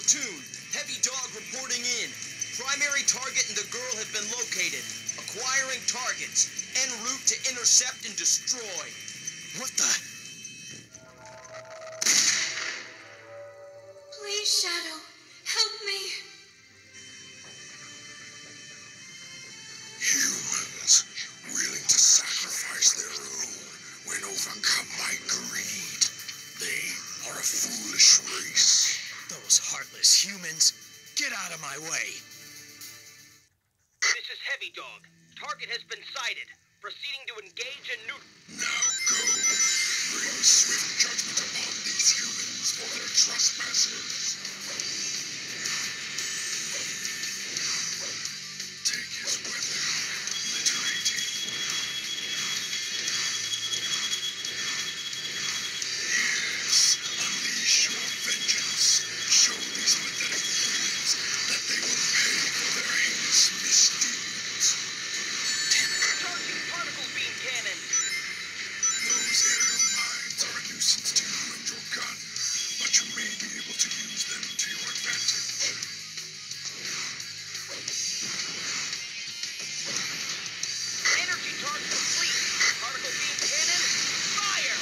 Platoon, Heavy Dog reporting in. Primary target and the girl have been located. Acquiring targets. En route to intercept and destroy. What the? Please, Shadow, help me. Humans willing to sacrifice their own when overcome by greed. They are a foolish race. Those heartless humans. Get out of my way. This is Heavy Dog. Target has been sighted. Proceeding to engage and Now go. Bring swift judgment upon these humans for their trespasses. Take his weapon. Liberate him. Yes, unleash your vengeance. Show these pathetic fools that they will pay for their heinous misdeeds. Charging particle beam cannon. Those aerial mines are a nuisance to you and your gun, but you may be able to use them to your advantage. Energy charge complete. Particle beam cannon. Fire!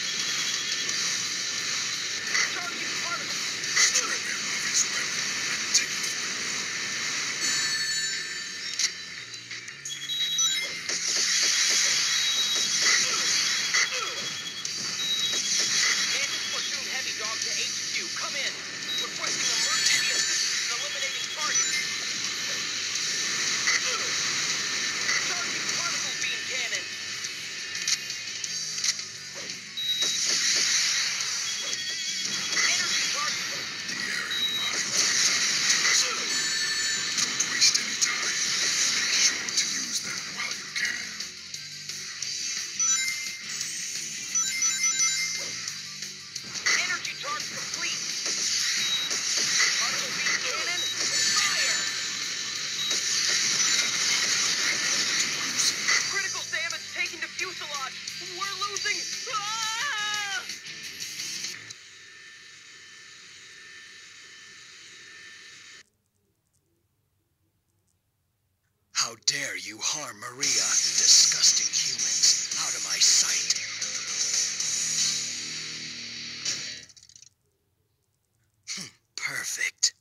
Charging particle. Strip him of his weapon and take it for you. Mantis Platoon Heavy Dog to HQ. Come in. Requesting emergency assistance in eliminating targets. Charging particle beam cannon. Energy charge. The aerial mines are dangerous. Don't waste any time. Make sure to use them while you can. Energy charge complete. Particle beam cannon. Fire! Critical damage taken to fuselage. We're losing. Ah! How dare you harm Maria, disgusting humans. Out of my sight. Perfect.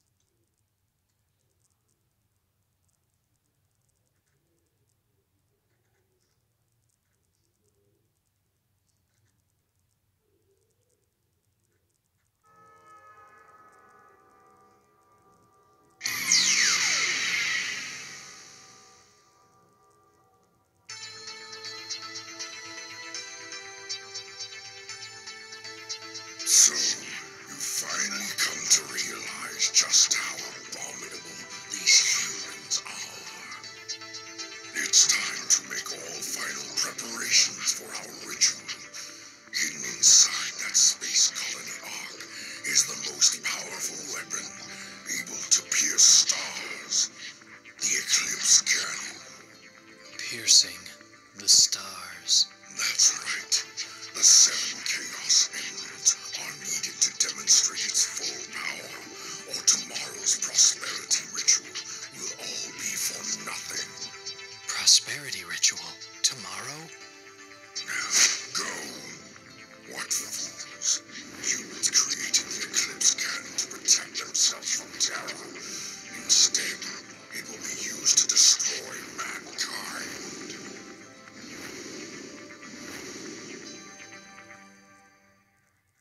So, you finally come to realize just how abominable these humans are. It's time to make all final preparations for our ritual. Hidden inside that space colony ark is the most powerful weapon, able to pierce stars. The Eclipse Cannon. Piercing the stars. That's right. The 7 Chaos Emeralds are needed to demonstrate its full power, or tomorrow's prosperity ritual will all be for nothing. Prosperity ritual. Tomorrow?